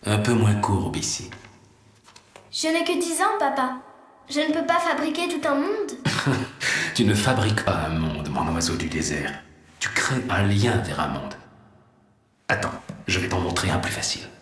Un peu moins courbe ici. Je n'ai que 10 ans, papa. Je ne peux pas fabriquer tout un monde. Tu ne fabriques pas un monde, mon oiseau du désert. Tu crées un lien vers un monde. Attends, je vais t'en montrer un plus facile.